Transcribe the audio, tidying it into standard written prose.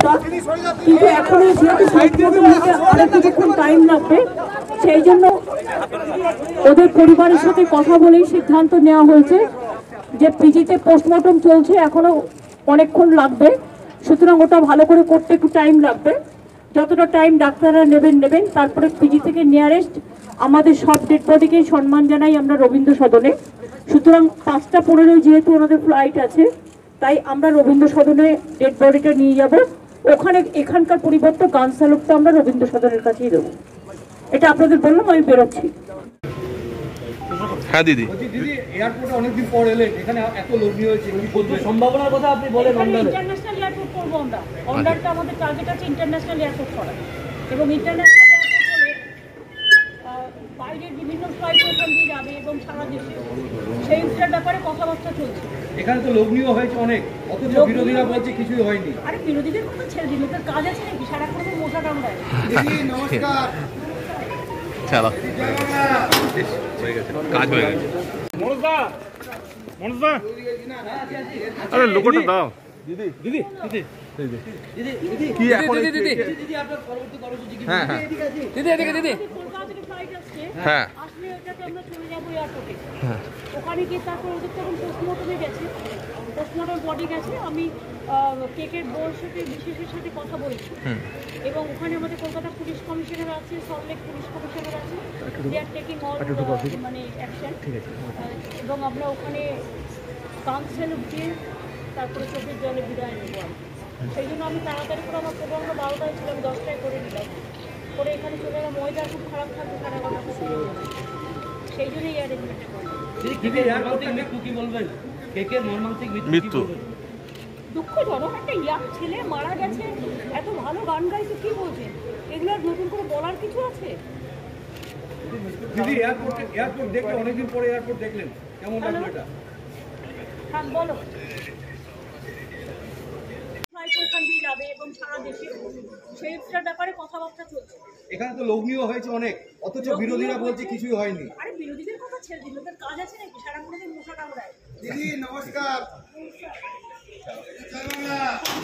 কথা, কিন্তু এখনো যেহেতু পোস্টমর্টম হতে আরো কিছুক্ষণ টাইম লাগবে, সেই জন্য ওদের পরিবারের সাথে কথা বলেই সিদ্ধান্ত নেওয়া হয়েছে যে পিজিতে পোস্টমর্টম চলছে, এখনো অনেকক্ষণ লাগবে, সুতরাং ওটা ভালো করে করতে একটু টাইম লাগবে। যতটা টাইম ডাক্তাররা নেবেন, তারপরে পিজি থেকে নিয়ারেস্ট আমাদের সব ডেড বডিকেই সম্মান জানাই আমরা রবীন্দ্র সদনে। সুতরাং 5:15 যেহেতু ওনাদের ফ্লাইট আছে, তাই আমরা রবীন্দ্র সদনে ডেড বডিটা নিয়ে যাব। ওখানে এখানকার পরিবর্তে গানসালুকটা আমরা রবীন্দ্র সদনের কাছেই দেবো। এটা আপনাদের বললাম, আমি বেরোচ্ছি। হ্যাঁ দিদি, দিদি এয়ারপোর্টে অনেকদিন পর এলেন, এখানে এত লোক নিয়ে হয়েছে, কি বলবেন? সম্ভাবনার কথা আপনি বলেন। ইন্টারন্যাশনাল এয়ারপোর্ট করবো আমরা, অন্ডারটা আমাদের টার্গেট আছে ইন্টারন্যাশনাল এয়ারপোর্ট করা, এবং ইন্টারন্যাশনাল এয়ারপোর্ট হলে বাইরের বিভিন্ন ফ্লাইট ওখান দিয়ে যাবে এবং সারা দেশে সেইটার ব্যাপারে কথাবার্তা চলছে। এখানে তো লোক নিয়ে হয়েছে অনেক, অথচ বিরোধীরা বলছে কিছুই হয়নি। আরে বিরোধীদের কথা ছেড়ে দিন, ওদের কাজ আছে নাকি সারাক্ষণ মশা কামড়ায়? দিদি নমস্কার। চলো হয়ে গেছে, কাজ হয়ে গেছে। আরে লোকটা দাও দিদি, দিদি দিদি কি এখন দিদি দিদি আপনার পরবর্তী কর্মসূচি কি? হ্যাঁ হ্যাঁ দিদি এদিকে দিদি, কলকাতা থেকে ফ্লাইট আসছে, হ্যাঁ আসলে ওটাতে আমরা চলে যাবো এয়ারপোর্টে। ওখানে গিয়ে তারপর ওদের তখন পোস্টমর্টমে গেছে, পোস্টমর্টম বডি গেছে। আমি কেকের বোর সাথে বিশেষের সাথে কথা বলছি, এবং ওখানে আমাদের কলকাতা পুলিশ কমিশনার আছে, সল্টলেক পুলিশ কমিশনার আছে, দে আর টেকিং অল মানে অ্যাকশন। এবং আমরা ওখানে কাউন্সিল দিয়ে তারপরে চোখের জলে বিদায় নেবো। সেই জন্য আমি তাড়াতাড়ি করে আমার প্রোগ্রামটা 12টায় ছিলাম, 10টায় করে নিলাম, করে এখানে চলে এলাম। ওয়েদার খুব খারাপ থাকবে, 11:30 সেই জন্যই অ্যারেঞ্জমেন্টটা করলাম। মৃত্যু দুঃখজনক, একটা ইয়াং ছেলে মারা গেছে, এত ভালো গান গাইছে, কি বলছেন? এগুলো নতুন করে বলার কিছু আছে? দিদি এয়ারপোর্ট দেখলে, অনেকদিন পরে এয়ারপোর্ট দেখলেন, কেমন লাগলো এটা? হ্যাঁ বলো। ফ্লাইট ওখান দিয়ে যাবে এবং সারা দেশে সেইটার ব্যাপারে কথাবার্তা চলছে। এখানে তো লোক নিয়ে হয়েছে অনেক, অথচ বিরোধীরা বলছে কিছুই হয়নি। আরে বিরোধীদের কথা ছেড়ে দিন, ওদের কাজ আছে নাকি সারাক্ষণ মশা কামড়ায়? দিদি নমস্কার।